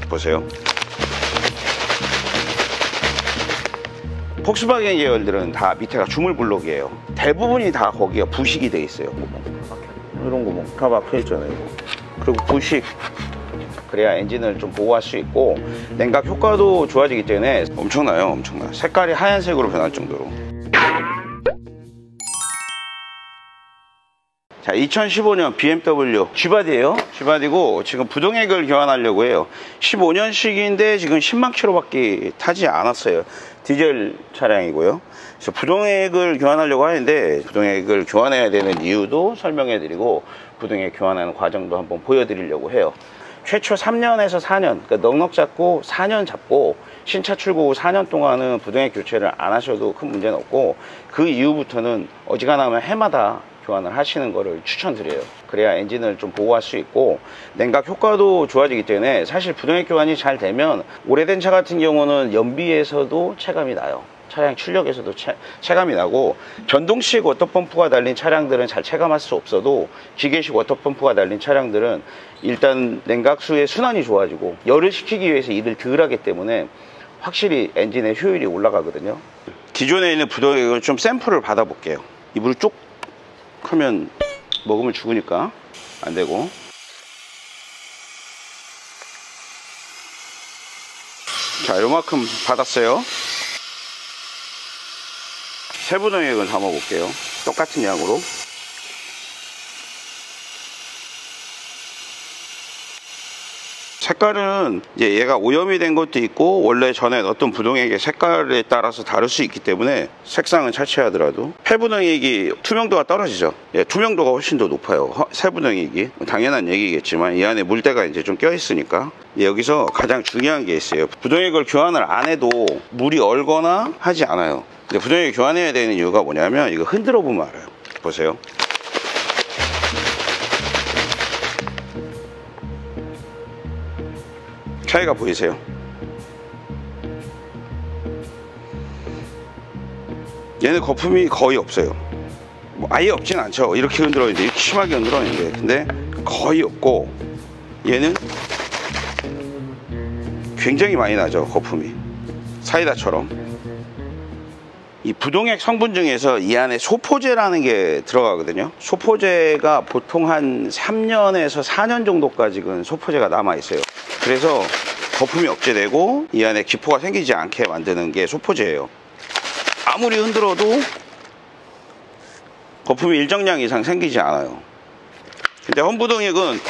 보세요. 폭스바겐 계열들은 다 밑에가 주물 블록이에요. 대부분이 다 거기가 부식이 돼 있어요. 이런 거 뭐 다 막혀 있잖아요. 그리고 부식, 그래야 엔진을 좀 보호할 수 있고 냉각 효과도 좋아지기 때문에 엄청나요. 엄청나. 색깔이 하얀색으로 변할 정도로. 자, 2015년 BMW G바디예요. G바디고 지금 부동액을 교환하려고 해요. 15년식인데 지금 10만 킬로밖에 타지 않았어요. 디젤 차량이고요. 그래서 부동액을 교환하려고 하는데 부동액을 교환해야 되는 이유도 설명해 드리고 부동액 교환하는 과정도 한번 보여드리려고 해요. 최초 3년에서 4년, 그러니까 넉넉 잡고 4년 잡고 신차 출고 후 4년 동안은 부동액 교체를 안 하셔도 큰 문제는 없고 그 이후부터는 어지간하면 해마다 교환을 하시는 거를 추천드려요. 그래야 엔진을 좀 보호할 수 있고 냉각 효과도 좋아지기 때문에 사실 부동액 교환이 잘 되면 오래된 차 같은 경우는 연비에서도 체감이 나요. 차량 출력에서도 체감이 나고 전동식 워터펌프가 달린 차량들은 잘 체감할 수 없어도 기계식 워터펌프가 달린 차량들은 일단 냉각수의 순환이 좋아지고 열을 식히기 위해서 일을 덜 하기 때문에 확실히 엔진의 효율이 올라가거든요. 기존에 있는 부동액을 좀 샘플을 받아 볼게요. 이불을 쭉 하면 먹으면 죽으니까 안 되고. 자, 요만큼 받았어요. 세 부동액을 담아 볼게요. 똑같은 양으로. 색깔은 이제 얘가 오염이 된 것도 있고 원래 전에 넣었던 부동액의 색깔에 따라서 다를 수 있기 때문에 색상은 차치하더라도 폐부동액이 투명도가 떨어지죠. 예, 투명도가 훨씬 더 높아요. 새부동액이 당연한 얘기겠지만 이 안에 물때가 이제 좀 껴 있으니까. 여기서 가장 중요한 게 있어요. 부동액을 교환을 안 해도 물이 얼거나 하지 않아요. 근데 부동액 교환해야 되는 이유가 뭐냐면 이거 흔들어 보면 알아요. 보세요. 차이가 보이세요? 얘는 거품이 거의 없어요. 뭐 아예 없진 않죠. 이렇게 흔들어 있는데 이렇게 심하게 흔들어 있는데 근데 거의 없고 얘는 굉장히 많이 나죠. 거품이 사이다처럼. 이 부동액 성분 중에서 이 안에 소포제라는 게 들어가거든요. 소포제가 보통 한 3년에서 4년 정도까지는 소포제가 남아 있어요. 그래서 거품이 억제되고 이 안에 기포가 생기지 않게 만드는 게 소포제예요. 아무리 흔들어도 거품이 일정량 이상 생기지 않아요. 근데 험부동액은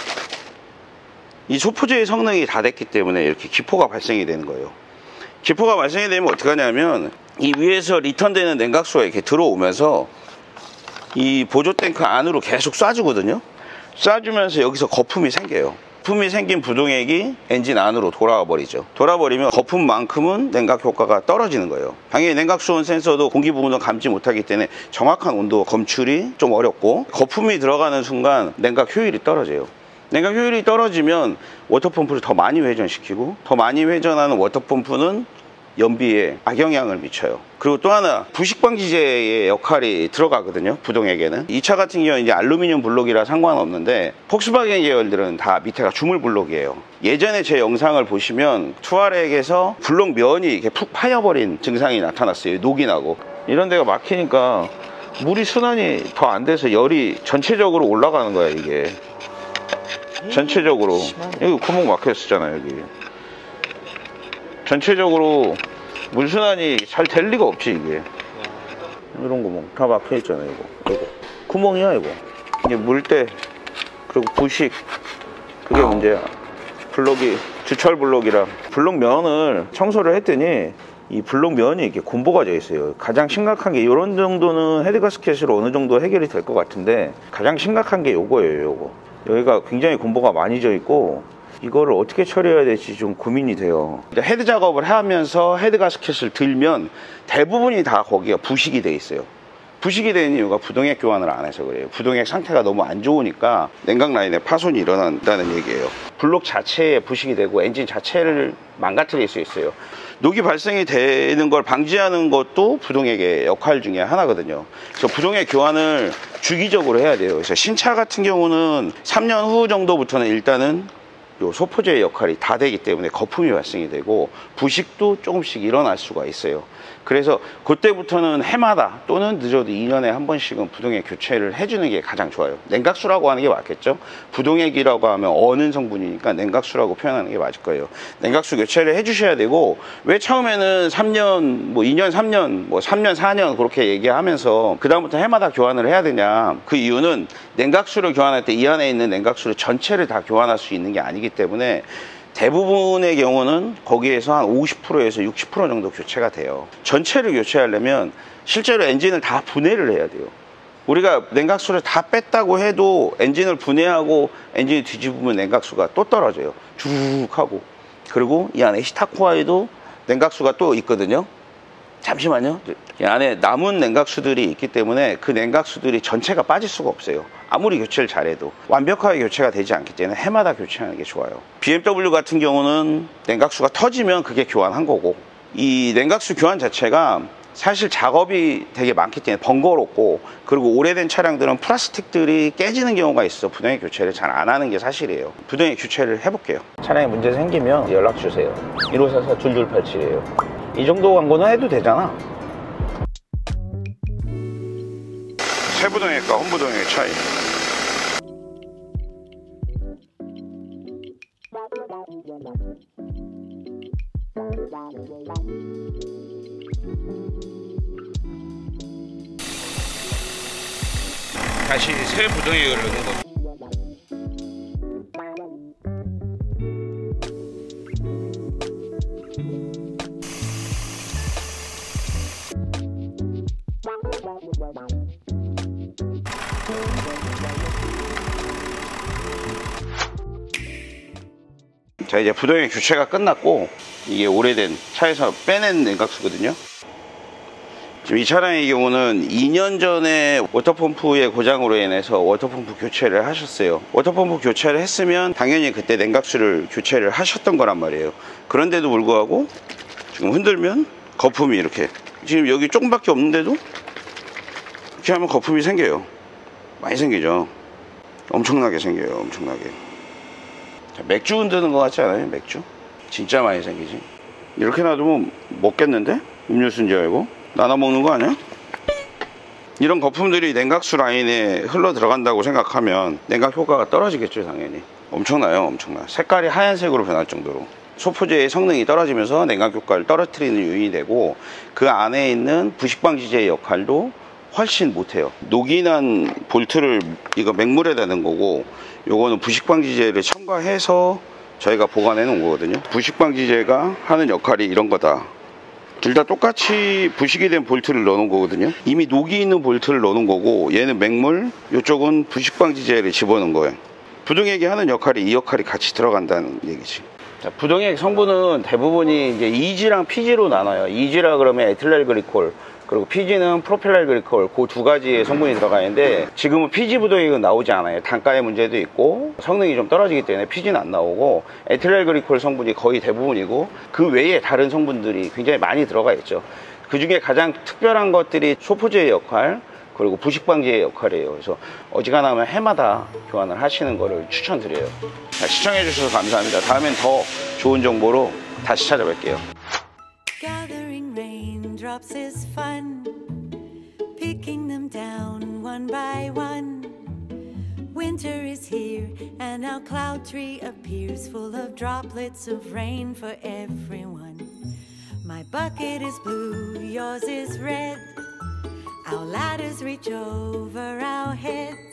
이 소포제의 성능이 다 됐기 때문에 이렇게 기포가 발생이 되는 거예요. 기포가 발생이 되면 어떻게 하냐면 이 위에서 리턴되는 냉각수가 이렇게 들어오면서 이 보조탱크 안으로 계속 쏴주거든요. 쏴주면서 여기서 거품이 생겨요. 거품이 생긴 부동액이 엔진 안으로 돌아와 버리죠. 돌아버리면 거품만큼은 냉각 효과가 떨어지는 거예요. 당연히 냉각수온 센서도 공기 부분을 감지 못하기 때문에 정확한 온도 검출이 좀 어렵고 거품이 들어가는 순간 냉각 효율이 떨어져요. 냉각 효율이 떨어지면 워터펌프를 더 많이 회전시키고 더 많이 회전하는 워터펌프는 연비에 악영향을 미쳐요. 그리고 또 하나 부식방지제의 역할이 들어가거든요. 부동액에는. 이 차 같은 경우는 이제 알루미늄 블록이라 상관없는데 폭스바겐 계열들은 다 밑에가 주물 블록이에요. 예전에 제 영상을 보시면 투아렉에서 블록 면이 이렇게 푹 파여버린 증상이 나타났어요. 녹이 나고. 이런 데가 막히니까 물이 순환이 더 안 돼서 열이 전체적으로 올라가는 거야. 이게 전체적으로. 여기 구멍 막혔었잖아요. 여기 전체적으로 물순환이 잘 될 리가 없지. 이게 이런 구멍 다 막혀 있잖아요. 이거 구멍이야. 이거 이게 물때 그리고 부식 그게 문제야. 블록이 주철 블록이랑 블록 면을 청소를 했더니 이 블록 면이 이렇게 곰보가 져 있어요. 가장 심각한 게 이런 정도는 헤드가스켓으로 어느 정도 해결이 될 것 같은데 가장 심각한 게 요거예요. 요거 여기가 굉장히 곰보가 많이 져 있고 이거를 어떻게 처리해야 될지 좀 고민이 돼요. 헤드 작업을 하면서 헤드 가스켓을 들면 대부분이 다 거기가 부식이 돼 있어요. 부식이 되는 이유가 부동액 교환을 안 해서 그래요. 부동액 상태가 너무 안 좋으니까 냉각 라인에 파손이 일어난다는 얘기예요. 블록 자체에 부식이 되고 엔진 자체를 망가뜨릴 수 있어요. 녹이 발생이 되는 걸 방지하는 것도 부동액의 역할 중에 하나거든요. 그래서 부동액 교환을 주기적으로 해야 돼요. 그래서 신차 같은 경우는 3년 후 정도부터는 일단은 요 소포제의 역할이 다 되기 때문에 거품이 발생이 되고 부식도 조금씩 일어날 수가 있어요. 그래서 그때부터는 해마다 또는 늦어도 2년에 한 번씩은 부동액 교체를 해주는 게 가장 좋아요. 냉각수라고 하는 게 맞겠죠. 부동액이라고 하면 어는 성분이니까 냉각수라고 표현하는 게 맞을 거예요. 냉각수 교체를 해주셔야 되고, 왜 처음에는 3년, 뭐 2년, 3년, 뭐 3년, 4년 그렇게 얘기하면서 그 다음부터 해마다 교환을 해야 되냐. 그 이유는 냉각수를 교환할 때 이 안에 있는 냉각수를 전체를 다 교환할 수 있는 게 아니기 때문에 대부분의 경우는 거기에서 한 50%에서 60% 정도 교체가 돼요. 전체를 교체하려면 실제로 엔진을 다 분해를 해야 돼요. 우리가 냉각수를 다 뺐다고 해도 엔진을 분해하고 엔진을 뒤집으면 냉각수가 또 떨어져요. 쭉 하고. 그리고 이 안에 히타코아에도 냉각수가 또 있거든요. 잠시만요. 이 안에 남은 냉각수들이 있기 때문에 그 냉각수들이 전체가 빠질 수가 없어요. 아무리 교체를 잘해도 완벽하게 교체가 되지 않기 때문에 해마다 교체하는 게 좋아요. BMW 같은 경우는 냉각수가 터지면 그게 교환한 거고, 이 냉각수 교환 자체가 사실 작업이 되게 많기 때문에 번거롭고, 그리고 오래된 차량들은 플라스틱들이 깨지는 경우가 있어 부동액 교체를 잘 안 하는 게 사실이에요. 부동액 교체를 해볼게요. 차량에 문제 생기면 연락 주세요. 1544-2287이에요. 이 정도 광고는 해도 되잖아. 세부동액과 혼부동액의 차이. 다시 새 부동액을 넣는 거. 자, 이제 부동액 교체가 끝났고, 이게 오래된 차에서 빼낸 냉각수거든요. 지금 이 차량의 경우는 2년 전에 워터펌프의 고장으로 인해서 워터펌프 교체를 하셨어요. 워터펌프 교체를 했으면 당연히 그때 냉각수를 교체를 하셨던 거란 말이에요. 그런데도 불구하고 지금 흔들면 거품이 이렇게, 지금 여기 조금밖에 없는데도 이렇게 하면 거품이 생겨요. 많이 생기죠. 엄청나게 생겨요. 엄청나게. 자, 맥주 흔드는 것 같지 않아요? 맥주? 진짜 많이 생기지. 이렇게 놔두면 먹겠는데? 음료수인 줄 알고 나눠 먹는 거 아니야? 이런 거품들이 냉각수 라인에 흘러 들어간다고 생각하면 냉각 효과가 떨어지겠죠. 당연히 엄청나요. 엄청나. 색깔이 하얀색으로 변할 정도로 소포제의 성능이 떨어지면서 냉각 효과를 떨어뜨리는 요인이 되고, 그 안에 있는 부식방지제의 역할도 훨씬 못해요. 녹이난 볼트를 이거 맹물에다 넣은 거고, 요거는 부식방지제를 첨가해서 저희가 보관해 놓은 거거든요. 부식방지제가 하는 역할이 이런 거다. 둘 다 똑같이 부식이 된 볼트를 넣어 놓은 거거든요. 이미 녹이 있는 볼트를 넣어 놓은 거고, 얘는 맹물, 이쪽은 부식방지제를 집어넣은 거예요. 부동액이 하는 역할이 이 역할이 같이 들어간다는 얘기지. 자, 부동액 성분은 대부분이 이제 EG랑 PG로 나눠요. EG라 그러면 에틸렌 글리콜, 그리고 PG는 프로필렌 글리콜, 그 두 가지의 성분이 들어가 있는데, 지금은 PG 부동액은 나오지 않아요. 단가의 문제도 있고 성능이 좀 떨어지기 때문에 PG는 안 나오고, 에틸렌 글리콜 성분이 거의 대부분이고, 그 외에 다른 성분들이 굉장히 많이 들어가 있죠. 그 중에 가장 특별한 것들이 소포제의 역할, 그리고 부식방지의 역할이에요. 그래서 어지간하면 해마다 교환을 하시는 거를 추천드려요. 자, 시청해 주셔서 감사합니다. 다음엔 더 좋은 정보로 다시 찾아뵐게요. Gathering raindrops is fun, picking them down one by one. Winter is here and our cloud tree appears full of droplets of rain for everyone. My bucket is blue, yours is red. Our ladders reach over our heads.